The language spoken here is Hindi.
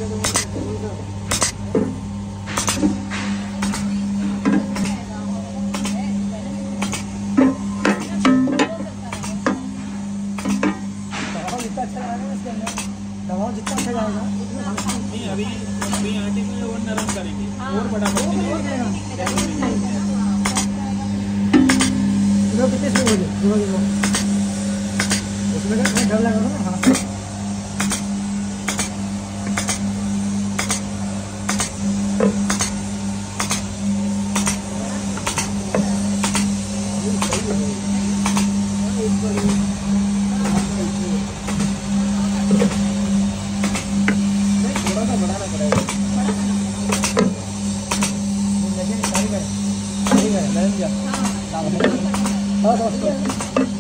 दबाव जितना अच्छा जाएगा नहीं, अभी आटे में और नरम करेंगे और बड़ा कितने से हो जाए उसमें डर लगा ना। हाँ बढ़ाना पड़ेगा लेकिन